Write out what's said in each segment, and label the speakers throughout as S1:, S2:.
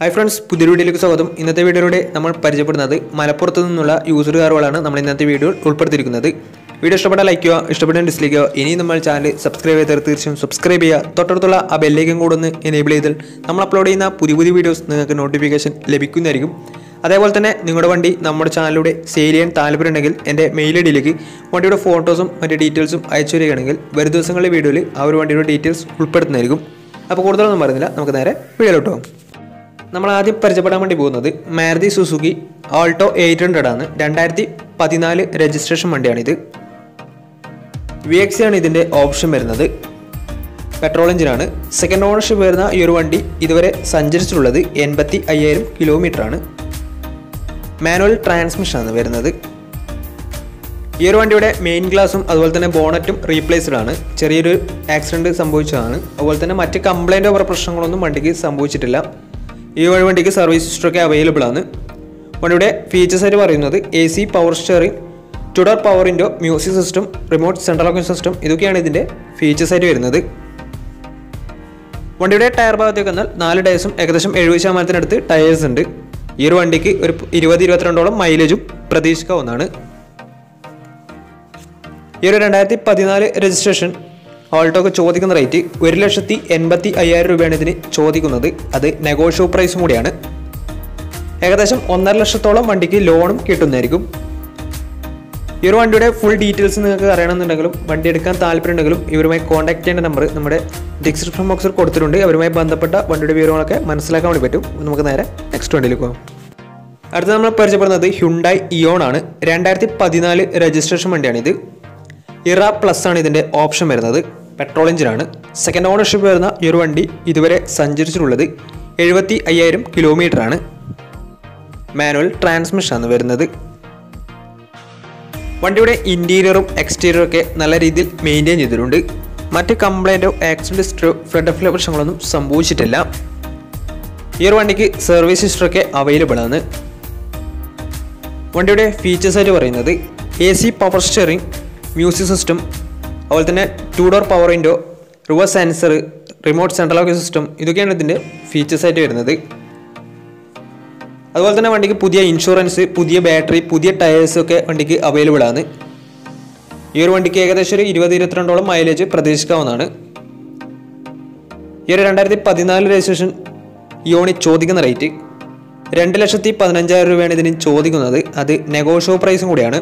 S1: Hi friends, പുതിയ വീഡിയോയിലേക്ക് സ്വാഗതം. ഇന്നത്തെ വീഡിയോയിലൂടെ നമ്മൾ പരിചയപ്പെടുന്നത് മലപ്പുറത്ത് നിന്നുള്ള യൂസർ കാറുകളാണ് നമ്മൾ ഇന്നത്തെ വീഡിയോയിൽ ഉൾപ്പെടുത്തിയിരിക്കുന്നത്. വീഡിയോ ഇഷ്ടപ്പെട്ടാൽ ലൈക്ക് ചെയ്യുക, ഇഷ്ടപ്പെട്ടാൽ ഡിസ്ലൈക്ക് ചെയ്യുക. ഇനി നമ്മൾ ചാനൽ സബ്സ്ക്രൈബ് ചെയ്താൽ തീർച്ചയായും സബ്സ്ക്രൈബ് ചെയ്യുക. തൊട്ടടുത്തുള്ള ആ ബെല്ലൈക്കൻ കൂടെ ഒന്ന് എനേബിൾ ചെയ്താൽ നമ്മൾ അപ്ലോഡ് ചെയ്യുന്ന പുതിയ വീഡിയോസ് നിങ്ങൾക്ക് നോട്ടിഫിക്കേഷൻ ലഭിക്കുന്നതായിരിക്കും. അതേപോലെ തന്നെ നിങ്ങളുടെ വണ്ടി നമ്മുടെ ചാനലിലൂടെ സെയിൽ ചെയ്യാൻ താല്പര്യമുണ്ടെങ്കിൽ എൻ്റെ മെയിൽ ഐഡിയിലേക്ക് വണ്ടിയുടെ ഫോട്ടോസും മറ്റ് ഡീറ്റെയിൽസും അയച്ചു വരികയാണെങ്കിൽ വരും ദിവസങ്ങളിലെ വീഡിയോയിൽ ആ ഒരു വണ്ടിയുടെ ഡീറ്റെയിൽസ് ഉൾപ്പെടുത്തുന്നതായിരിക്കും. അപ്പോൾ കൂടുതലൊന്നും പറയുന്നില്ല, നമുക്ക് നേരെ വീഡിയോയിലോട്ട് പോകാം. നമ്മൾ ആദ്യം പരിചയപ്പെടാൻ വേണ്ടി പോകുന്നത് മാരുതി സുസുക്കി ആൾട്ടോ 800 ആണ്. 2014 രജിസ്ട്രേഷൻ വണ്ടിയാണിത്. VX ആണ് ഇതിൻ്റെ ഓപ്ഷൻ വരുന്നത്. പെട്രോൾ എഞ്ചിനാണ്. സെക്കൻഡ് ഓണർഷിപ്പ് വരുന്ന ഈ ഒരു വണ്ടി ഇതുവരെ സഞ്ചരിച്ചിട്ടുള്ളത് 85,000 കിലോമീറ്ററാണ്. മാനുവൽ ട്രാൻസ്മിഷനാണ് വരുന്നത്. ഈ ഒരു വണ്ടിയുടെ മെയിൻ ഗ്ലാസും അതുപോലെ തന്നെ ബോണറ്റും റീപ്ലേസ്ഡ് ആണ്. ചെറിയൊരു ആക്സിഡൻറ്റ് സംഭവിച്ചതാണ്. അതുപോലെ തന്നെ മറ്റ് കംപ്ലൈൻറ്റോ വേറെ പ്രശ്നങ്ങളൊന്നും വണ്ടിക്ക് സംഭവിച്ചിട്ടില്ല. ഈ വണ്ടിക്ക് സർവീസ് ഹിസ്റ്ററൊക്കെ അവൈലബിൾ ആണ്. വണ്ടിയുടെ ഫീച്ചേഴ്സ് ആയിട്ട് പറയുന്നത് AC power steering, two door power window, music system, remote central locking system, ഇതൊക്കെയാണ് ഇതിൻ്റെ ഫീച്ചേഴ്സ് ആയിട്ട് വരുന്നത്. വണ്ടിയുടെ ടയർ ഭാഗത്തേക്ക് വന്നാൽ 4 ടയേഴ്സും ഏകദേശം 70% ടയേഴ്സ് ഉണ്ട്. ഈ ഒരു വണ്ടിക്ക് ഒരു 20-22 മൈലേജും പ്രതീക്ഷിക്കാവുന്നതാണ്. ഈ ഒരു 2014 രജിസ്ട്രേഷൻ ആൾട്ടോക്ക് ചോദിക്കുന്ന റേറ്റ് 1,85,000 രൂപയാണ് ഇതിന് ചോദിക്കുന്നത്. അത് നെഗോഷ്യബിൾ പ്രൈസും കൂടിയാണ്. ഏകദേശം 1.5 ലക്ഷത്തോളം വണ്ടിക്ക് ലോണും കിട്ടുന്നതായിരിക്കും. ഈ ഒരു വണ്ടിയുടെ ഫുൾ ഡീറ്റെയിൽസ് നിങ്ങൾക്ക് അറിയണമെന്നുണ്ടെങ്കിലും വണ്ടി എടുക്കാൻ താല്പര്യമുണ്ടെങ്കിലും ഇവരുമായി കോൺടാക്ട് ചെയ്യേണ്ട നമ്പർ നമ്മുടെ ഡിസ്ക്രിപ്ഷൻ ബോക്സിൽ കൊടുത്തിട്ടുണ്ട്. അവരുമായി ബന്ധപ്പെട്ട വണ്ടിയുടെ വിവരങ്ങളൊക്കെ മനസ്സിലാക്കാൻ വേണ്ടി പറ്റും. നമുക്ക് നേരെ നെക്സ്റ്റ് വണ്ടിയിലേക്ക് പോകാം. അടുത്ത നമ്മൾ പരിചയപ്പെടുന്നത് ഹ്യുണ്ടായി ഇയോൺ ആണ്. 2014 രജിസ്ട്രേഷൻ വണ്ടിയാണിത്. ഇറ പ്ലസ് ആണ് ഇതിൻ്റെ ഓപ്ഷൻ വരുന്നത്. പെട്രോൾ എഞ്ചിനാണ്. സെക്കൻഡ് ഓണർഷിപ്പ് വരുന്ന ഈ ഒരു വണ്ടി ഇതുവരെ സഞ്ചരിച്ചിട്ടുള്ളത് 75,000 കിലോമീറ്ററാണ്. മാനുവൽ ട്രാൻസ്മിഷനാണ് വരുന്നത്. വണ്ടിയുടെ ഇൻറ്റീരിയറും എക്സ്റ്റീരിയറും ഒക്കെ നല്ല രീതിയിൽ മെയിൻറ്റെയിൻ ചെയ്തിട്ടുണ്ട്. മറ്റ് കംപ്ലൈൻറ്റോ ആക്സിഡൻറ്റ് ഹിസ്റ്ററോ ഫ്ലഡ് പ്രശ്നങ്ങളൊന്നും സംഭവിച്ചിട്ടില്ല. ഈ ഒരു വണ്ടിക്ക് സർവീസ് ഹിസ്റ്ററൊക്കെ അവൈലബിൾ ആണ്. വണ്ടിയുടെ ഫീച്ചേഴ്സായിട്ട് പറയുന്നത് AC power steering, music system, അതുപോലെ തന്നെ 2 door power window, reverse sensor, remote central locking system, ഇതൊക്കെയാണ് ഇതിൻ്റെ ഫീച്ചേഴ്സായിട്ട് വരുന്നത്. അതുപോലെ തന്നെ വണ്ടിക്ക് പുതിയ ഇൻഷുറൻസ്, പുതിയ ബാറ്ററി, പുതിയ ടയേഴ്സ് ഒക്കെ വണ്ടിക്ക് അവൈലബിൾ ആണ്. ഈ ഒരു വണ്ടിക്ക് ഏകദേശം ഒരു 20-22 മൈലേജ് പ്രതീക്ഷിക്കാവുന്നതാണ്. ഈ ഒരു 2014 രജിസ്ട്രേഷൻ ഇയോണി ചോദിക്കുന്ന റേറ്റ് 2,15,000 രൂപയാണ് ഇതിന് ചോദിക്കുന്നത്. അത് നെഗോഷ്യബിൾ പ്രൈസും കൂടിയാണ്.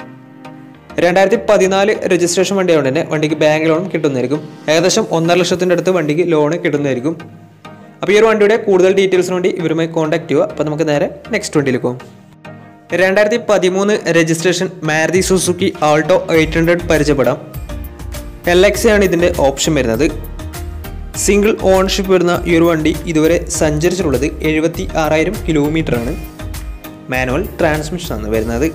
S1: 2014 രജിസ്ട്രേഷൻ വണ്ടി ആയതുകൊണ്ട് തന്നെ വണ്ടിക്ക് ബാങ്ക് ലോണും കിട്ടുന്നതായിരിക്കും. ഏകദേശം 1.5 ലക്ഷത്തിൻ്റെ അടുത്ത് വണ്ടിക്ക് ലോണ് കിട്ടുന്നതായിരിക്കും. അപ്പോൾ ഈ ഒരു വണ്ടിയുടെ കൂടുതൽ ഡീറ്റെയിൽസിന് വേണ്ടി ഇവരുമായി കോൺടാക്ട് ചെയ്യുക. അപ്പോൾ നമുക്ക് നേരെ നെക്സ്റ്റ് വണ്ടിയിലേക്ക് പോകും. 2013 രജിസ്ട്രേഷൻ മാരുതി സുസുക്കി ആൾട്ടോ 800 പരിചയപ്പെടാം. LX ആണ് ഇതിൻ്റെ ഓപ്ഷൻ വരുന്നത്. സിംഗിൾ ഓണർഷിപ്പ് വരുന്ന ഈ ഒരു വണ്ടി ഇതുവരെ സഞ്ചരിച്ചിട്ടുള്ളത് 76,000 കിലോമീറ്ററാണ്. മാനുവൽ ട്രാൻസ്മിഷനാണ് വരുന്നത്.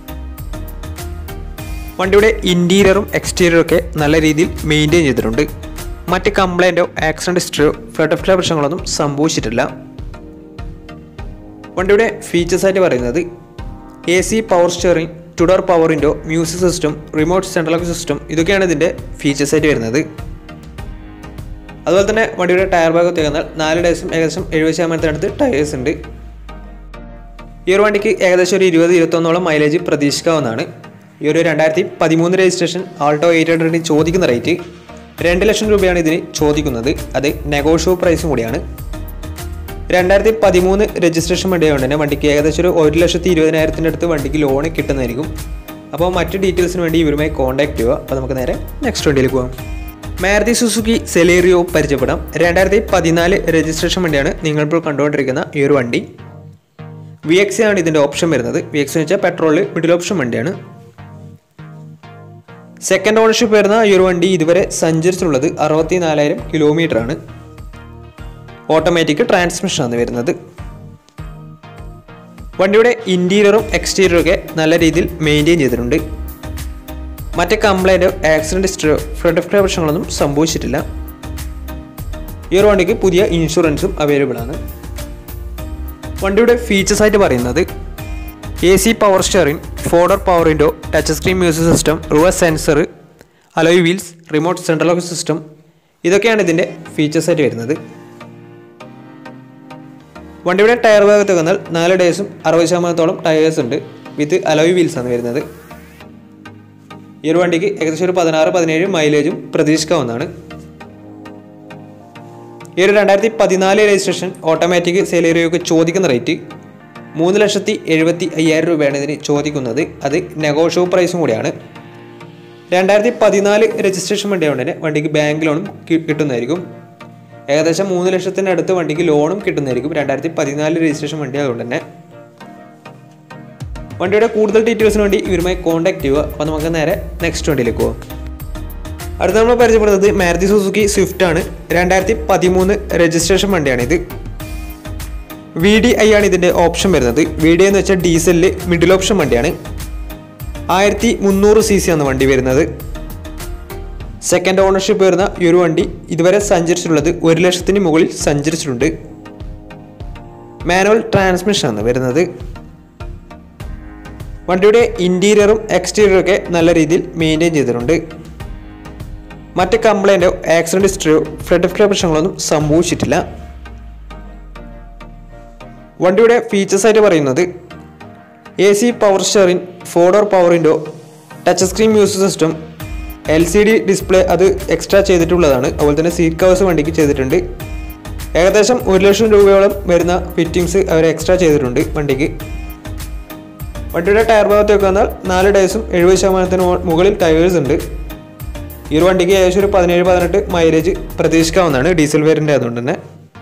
S1: വണ്ടിയുടെ ഇൻറ്റീരിയറും എക്സ്റ്റീരിയറും ഒക്കെ നല്ല രീതിയിൽ മെയിൻറ്റെയിൻ ചെയ്തിട്ടുണ്ട്. മറ്റ് കംപ്ലൈൻറ്റോ ആക്സിഡൻറ്റ് ഹിസ്റ്ററിയോ ഫ്ലഡ് പ്രശ്നങ്ങളൊന്നും സംഭവിച്ചിട്ടില്ല. വണ്ടിയുടെ ഫീച്ചേഴ്സായിട്ട് പറയുന്നത് AC power steering, 2 door power window, music system, remote central locking system, ഇതൊക്കെയാണ് ഇതിൻ്റെ ഫീച്ചേഴ്സായിട്ട് വരുന്നത്. അതുപോലെ തന്നെ വണ്ടിയുടെ ടയർ ഭാഗത്തേക്ക് വന്നാൽ 4 ടയേഴ്സും ഏകദേശം 70% ടയേഴ്സ് ഉണ്ട്. ഈ ഒരു വണ്ടിക്ക് ഏകദേശം ഒരു 20-21 മൈലേജ് പ്രതീക്ഷിക്കാവുന്നതാണ്. ഈ ഒരു 2013 രജിസ്ട്രേഷൻ ആൾട്ടോ 800 ചോദിക്കുന്ന റേറ്റ് 2 ലക്ഷം രൂപയാണ് ഇതിന് ചോദിക്കുന്നത്. അത് നെഗോഷ്യബിൾ പ്രൈസും കൂടിയാണ്. 2013 രജിസ്ട്രേഷൻ വണ്ടി ആയതുകൊണ്ട് തന്നെ വണ്ടിക്ക് ഏകദേശം ഒരു 1,20,000 അടുത്ത് വണ്ടിക്ക് ലോണ് കിട്ടുന്നതായിരിക്കും. അപ്പോൾ മറ്റ് ഡീറ്റെയിൽസിന് വേണ്ടി ഇവരുമായി കോൺടാക്ട് ചെയ്യുക. അപ്പോൾ നമുക്ക് നേരെ നെക്സ്റ്റ് വണ്ടിയിലേക്ക് പോകാം. മാരുതി സുസുക്കി സെലേറിയോ പരിചയപ്പെടാം. 2014 രജിസ്ട്രേഷൻ വണ്ടിയാണ് നിങ്ങളിപ്പോൾ കണ്ടുകൊണ്ടിരിക്കുന്ന ഈ ഒരു വണ്ടി. VX ആണ് ഇതിൻ്റെ ഓപ്ഷൻ വരുന്നത്. VX എന്ന് വെച്ചാൽ പെട്രോൾ മിഡിൽ ഓപ്ഷൻ വണ്ടിയാണ്. സെക്കൻഡ് ഓണർഷിപ്പ് വരുന്ന ഈ ഒരു വണ്ടി ഇതുവരെ സഞ്ചരിച്ചിട്ടുള്ളത് 64,000 കിലോമീറ്ററാണ്. ഓട്ടോമാറ്റിക് ട്രാൻസ്മിഷനാണ് വരുന്നത്. വണ്ടിയുടെ ഇൻറ്റീരിയറും എക്സ്റ്റീരിയറും ഒക്കെ നല്ല രീതിയിൽ മെയിൻറ്റെയിൻ ചെയ്തിട്ടുണ്ട്. മറ്റ് കംപ്ലൈൻറ്റോ ആക്സിഡൻറ്റ് ഹിസ്റ്ററിയോ ഫ്ലഡ് പ്രശ്നങ്ങളൊന്നും സംഭവിച്ചിട്ടില്ല. ഈ ഒരു വണ്ടിക്ക് പുതിയ ഇൻഷുറൻസും അവൈലബിൾ ആണ്. വണ്ടിയുടെ ഫീച്ചേഴ്സായിട്ട് പറയുന്നത് AC power steering, 4 door power window, touch screen music system, reverse sensor, alloy wheels, remote central locking system, ഇതൊക്കെയാണ് ഇതിൻ്റെ ഫീച്ചേഴ്സായിട്ട് വരുന്നത്. വണ്ടിയുടെ ടയർ ഭാഗത്ത് വന്നാൽ 4 ടയേഴ്സും 60% ടയേഴ്സ് ഉണ്ട്. വിത്ത് അലോയ് വീൽസ് ആണ് വരുന്നത്. ഈ ഒരു വണ്ടിക്ക് ഏകദേശം ഒരു 16-17 മൈലേജും പ്രതീക്ഷിക്കാവുന്നതാണ്. ഈ ഒരു 2014 രജിസ്ട്രേഷൻ ഓട്ടോമാറ്റിക് സെലേറിയോക്ക് ചോദിക്കുന്ന റേറ്റ് 3,75,000 രൂപയാണ് ഇതിന് ചോദിക്കുന്നത്. അത് നെഗോഷ്യബിൾ പ്രൈസും കൂടിയാണ്. 2014 രജിസ്ട്രേഷൻ വണ്ടി ആയതുകൊണ്ട് തന്നെ വണ്ടിക്ക് ബാങ്ക് ലോണും കിട്ടുന്നതായിരിക്കും. ഏകദേശം 3 ലക്ഷത്തിനടുത്ത് വണ്ടിക്ക് ലോണും കിട്ടുന്നതായിരിക്കും. 2014 രജിസ്ട്രേഷൻ വണ്ടി ആയതുകൊണ്ട് തന്നെ. വണ്ടിയുടെ കൂടുതൽ ഡീറ്റെയിൽസിന് വേണ്ടി ഇവരുമായി കോൺടാക്ട് ചെയ്യുക. അപ്പോൾ നമുക്ക് നേരെ നെക്സ്റ്റ് വണ്ടിയിലേക്ക് പോകാം. അടുത്ത നമ്മൾ പരിചയപ്പെടുന്നത് മാരുതി സുസുക്കി സ്വിഫ്റ്റ് ആണ്. 2013 രജിസ്ട്രേഷൻ വണ്ടിയാണിത്. VDI ആണ് ഇതിൻ്റെ ഓപ്ഷൻ വരുന്നത്. VDI എന്ന് വെച്ചാൽ ഡീസലിൽ മിഡിൽ ഓപ്ഷൻ വണ്ടിയാണ്. 1300 cc ആണ് വണ്ടി വരുന്നത്. സെക്കൻഡ് ഓണർഷിപ്പ് വരുന്ന ഈ ഒരു വണ്ടി ഇതുവരെ സഞ്ചരിച്ചിട്ടുള്ളത് 1 ലക്ഷത്തിന് മുകളിൽ സഞ്ചരിച്ചിട്ടുണ്ട്. മാനുവൽ ട്രാൻസ്മിഷൻ ആണ് വരുന്നത്. വണ്ടിയുടെ ഇൻറ്റീരിയറും എക്സ്റ്റീരിയറും ഒക്കെ നല്ല രീതിയിൽ മെയിൻറ്റെയിൻ ചെയ്തിട്ടുണ്ട്. മറ്റ് കംപ്ലൈൻറ്റോ ആക്സിഡൻറ്റ് ഹിസ്റ്ററിയോ ഫ്ലഡ് പ്രശ്നങ്ങളൊന്നും സംഭവിച്ചിട്ടില്ല. വണ്ടിയുടെ ഫീച്ചേഴ്സായിട്ട് പറയുന്നത് AC power steering, 4-door power window, touch screen music system, LCD display അത് എക്സ്ട്രാ ചെയ്തിട്ടുള്ളതാണ്. അതുപോലെ തന്നെ സീറ്റ് കവേഴ്സ് വണ്ടിക്ക് ചെയ്തിട്ടുണ്ട്. ഏകദേശം 1 ലക്ഷം രൂപയോളം വരുന്ന ഫിറ്റിങ്സ് അവർ എക്സ്ട്രാ ചെയ്തിട്ടുണ്ട് വണ്ടിക്ക്. വണ്ടിയുടെ ടയർ ഭാഗത്തേക്ക് വന്നാൽ 4 ടയേഴ്സും 70% മുകളിൽ ടയേഴ്സ് ഉണ്ട്. ഈ ഒരു വണ്ടിക്ക് ഏകദേശം ഒരു 17-18 മൈലേജ് പ്രതീക്ഷിക്കാവുന്നതാണ് ഡീസൽ വേരിയൻ്റ് ആയതുകൊണ്ട് തന്നെ.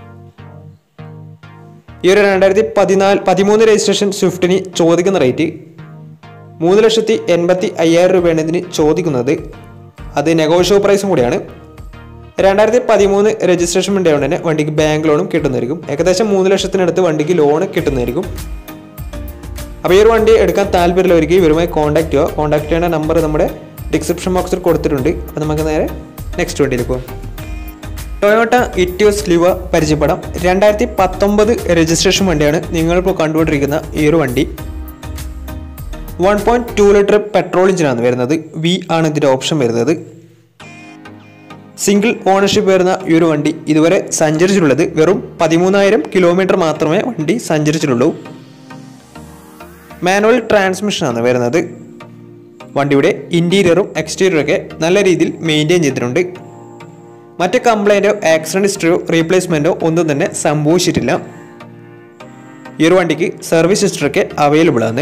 S1: ഈ ഒരു 2013 രജിസ്ട്രേഷൻ സ്വിഫ്റ്റിന് ചോദിക്കുന്ന റേറ്റ് 3,85,000 രൂപയാണ് ഇതിന് ചോദിക്കുന്നത്. അത് നെഗോഷ്യബിൾ പ്രൈസും കൂടിയാണ്. 2013 രജിസ്ട്രേഷൻ വണ്ടി ആയതുകൊണ്ട് തന്നെ വണ്ടിക്ക് ബാങ്ക് ലോണും കിട്ടുന്നതായിരിക്കും. ഏകദേശം 3 ലക്ഷത്തിനടുത്ത് വണ്ടിക്ക് ലോണ് കിട്ടുന്നതായിരിക്കും. അപ്പോൾ ഈ ഒരു വണ്ടി എടുക്കാൻ താല്പര്യമുള്ളവർക്ക് ഇവരുമായി കോൺടാക്ട് ചെയ്യുക. കോൺടാക്ട് ചെയ്യേണ്ട നമ്പർ നമ്മുടെ ഡിസ്ക്രിപ്ഷൻ ബോക്സിൽ കൊടുത്തിട്ടുണ്ട്. അപ്പോൾ നമുക്ക് നേരെ നെക്സ്റ്റ് വണ്ടിയിലേക്ക് പോകാം. ടൊയോട്ട ഇറ്റിയോസ് ലിവ പരിചയപ്പെടാം. 2019 രജിസ്ട്രേഷൻ വണ്ടിയാണ് നിങ്ങളിപ്പോൾ കണ്ടുകൊണ്ടിരിക്കുന്ന ഈ ഒരു വണ്ടി. 1.2 ലിറ്റർ പെട്രോൾ എഞ്ചിനാണ് വരുന്നത്. V ആണ് ഇതിൻ്റെ ഓപ്ഷൻ വരുന്നത്. സിംഗിൾ ഓണർഷിപ്പ് വരുന്ന ഈ ഒരു വണ്ടി ഇതുവരെ സഞ്ചരിച്ചിട്ടുള്ളത് വെറും 13,000 കിലോമീറ്റർ മാത്രമേ വണ്ടി സഞ്ചരിച്ചിട്ടുള്ളൂ. മാനുവൽ ട്രാൻസ്മിഷനാണ് വരുന്നത്. വണ്ടിയുടെ ഇൻറ്റീരിയറും എക്സ്റ്റീരിയറും ഒക്കെ നല്ല രീതിയിൽ മെയിൻറ്റെയിൻ ചെയ്തിട്ടുണ്ട്. മറ്റ് കംപ്ലൈൻറ്റോ ആക്സിഡൻറ്റ് ഹിസ്റ്ററിയോ റീപ്ലേസ്മെൻറ്റോ ഒന്നും തന്നെ സംഭവിച്ചിട്ടില്ല. ഈ ഒരു വണ്ടിക്ക് സർവീസ് ഹിസ്റ്ററൊക്കെ അവൈലബിൾ ആണ്.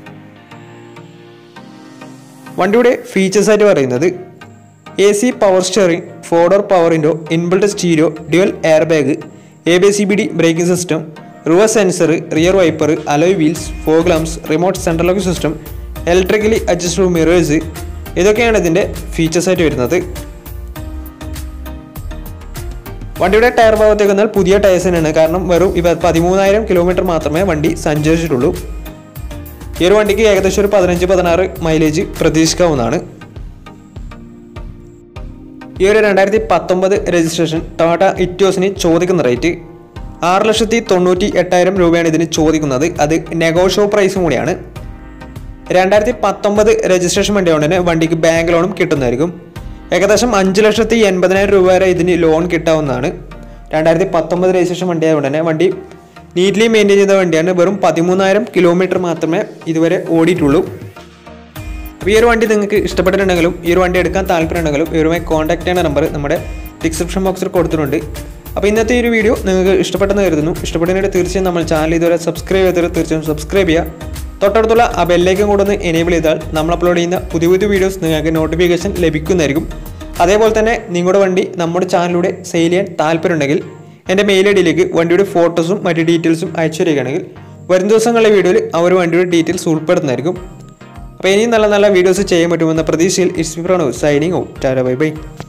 S1: വണ്ടിയുടെ ഫീച്ചേഴ്സായിട്ട് പറയുന്നത് AC power steering, 4-door power window, inbuilt stereo, dual air bag, ABS-CBD braking system, reverse sensor, rear wiper, alloy wheels, fog lamps, remote central lock system, electrically adjustable mirrors, ഇതൊക്കെയാണ് ഇതിൻ്റെ ഫീച്ചേഴ്സായിട്ട് വരുന്നത്. വണ്ടിയുടെ tyre ഭാഗത്തേക്ക് വന്നാൽ പുതിയ ടയേഴ്സ് തന്നെയാണ്. കാരണം വെറും 13,000 കിലോമീറ്റർ മാത്രമേ വണ്ടി സഞ്ചരിച്ചിട്ടുള്ളൂ. ഈ ഒരു വണ്ടിക്ക് ഏകദേശം ഒരു 15-16 മൈലേജ് പ്രതീക്ഷിക്കാവുന്നതാണ്. ഈ ഒരു 2019 രജിസ്ട്രേഷൻ ടൊയോട്ട ഇറ്റിയോസിന് ചോദിക്കുന്ന റേറ്റ് 6,98,000 രൂപയാണ് ഇതിന് ചോദിക്കുന്നത്. അത് നെഗോഷ്യബിൾ പ്രൈസും കൂടിയാണ്. 2019 രജിസ്ട്രേഷൻ വണ്ടി കൊണ്ട് തന്നെ വണ്ടിക്ക് ബാങ്ക് ലോണും കിട്ടുന്നതായിരിക്കും. ഏകദേശം 5,80,000 രൂപ വരെ ഇതിന് ലോൺ കിട്ടാവുന്നതാണ്. 2019 രജിസ്ട്രേഷൻ വണ്ടി ആയതുകൊണ്ട് തന്നെ വണ്ടി നീറ്റ്ലി മെയിൻറ്റെയിൻ ചെയ്ത വണ്ടിയാണ്. വെറും 13,000 കിലോമീറ്റർ മാത്രമേ ഇതുവരെ ഓടിയിട്ടുള്ളൂ. അപ്പോൾ ഈ ഒരു വണ്ടി നിങ്ങൾക്ക് ഇഷ്ടപ്പെട്ടിട്ടുണ്ടെങ്കിലും ഈ ഒരു വണ്ടി എടുക്കാൻ താല്പര്യമുണ്ടെങ്കിലും ഇവരുമായി കോൺടാക്ട് ചെയ്യുന്ന നമ്പർ നമ്മുടെ ഡിസ്ക്രിപ്ഷൻ ബോക്സിൽ കൊടുത്തിട്ടുണ്ട്. അപ്പോൾ ഇന്നത്തെ ഈ ഒരു വീഡിയോ നിങ്ങൾക്ക് ഇഷ്ടപ്പെട്ടെന്ന് കരുതുന്നു. ഇഷ്ടപ്പെടുന്നതിന് തീർച്ചയായും നമ്മൾ ചാനൽ ഇതുവരെ സബ്സ്ക്രൈബ് ചെയ്തവർ തീർച്ചയായും സബ്സ്ക്രൈബ് ചെയ്യുക. തൊട്ടടുത്തുള്ള ആ ബെല്ലേക്കും കൂടെ ഒന്ന് എനേബിൾ ചെയ്താൽ നമ്മൾ അപ്ലോഡ് ചെയ്യുന്ന പുതിയ പുതിയ വീഡിയോസ് നിങ്ങൾക്ക് നോട്ടിഫിക്കേഷൻ ലഭിക്കുന്നതായിരിക്കും. അതേപോലെ തന്നെ നിങ്ങളുടെ വണ്ടി നമ്മുടെ ചാനലിലൂടെ സെയിൽ ചെയ്യാൻ താല്പര്യമുണ്ടെങ്കിൽ എൻ്റെ മെയിൽ ഐഡിയിലേക്ക് വണ്ടിയുടെ ഫോട്ടോസും മറ്റ് ഡീറ്റെയിൽസും അയച്ചു തരികയാണെങ്കിൽ വരും ദിവസങ്ങളിലെ വീഡിയോയിൽ ആ ഒരു വണ്ടിയുടെ ഡീറ്റെയിൽസ് ഉൾപ്പെടുന്നതായിരിക്കും. അപ്പോൾ ഇനിയും നല്ല നല്ല വീഡിയോസ് ചെയ്യാൻ പറ്റുമെന്ന പ്രതീക്ഷയിൽ it's me Pranav signing out. Tata bye by.